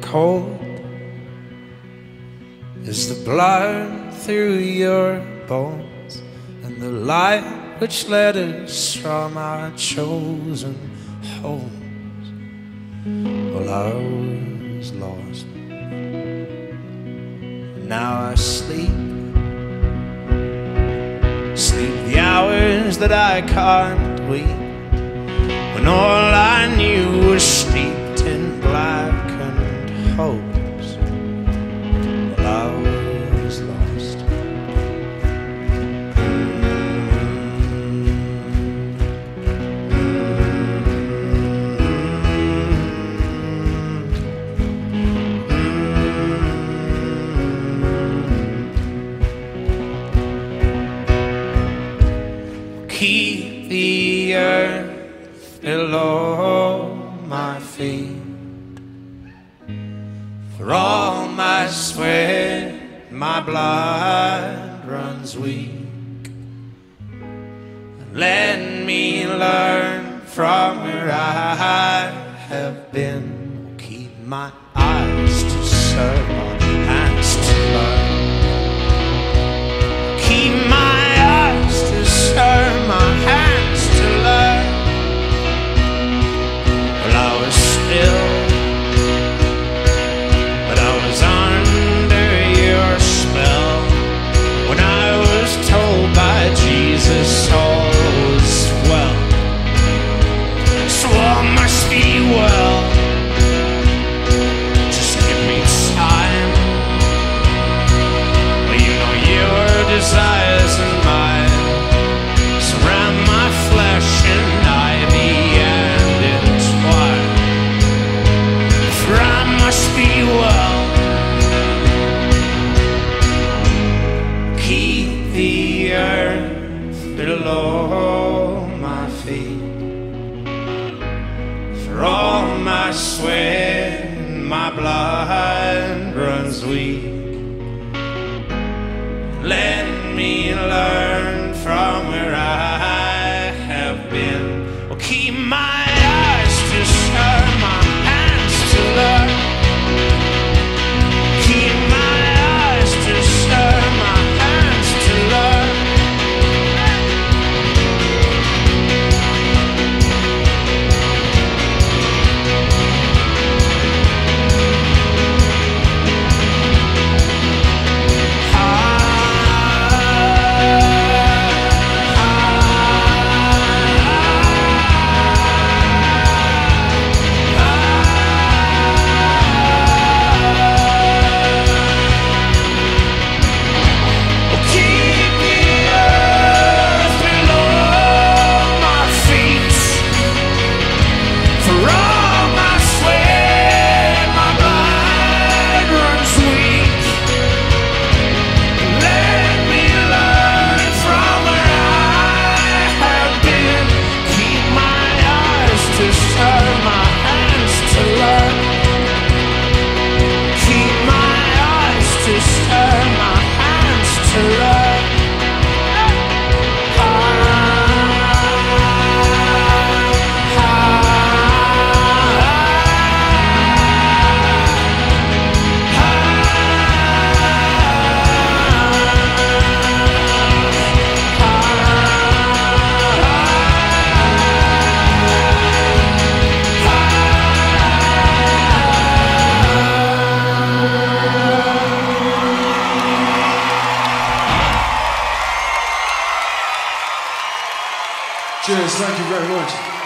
cold is the blood through your bones, and the light which led us from our chosen homes. Well, I was lost, now I sleep the hours that I can't weep, when all I knew was steeped in blackened hopes. Well, I was lost. Keep the earth below my feet, for all my sweat, my blood runs weak. And let me learn from where I have been. Keep my eyes to serve, my hands to learn. Keep my eyes to serve, my hands to learn. Well, I was still, but I was under your spell, when I was told by Jesus all was well. So all must be well. Just give me time. Well, you know your desires and mine surround my flesh, and I the end entwine. For I must be well. Keep the earth below my feet, for all my sweat and my blood runs weak. Let me learn from where I have been. Well, keep my eyes to serve, my hands to learn. Keep my eyes to serve, my hands to learn. Cheers, thank you very much.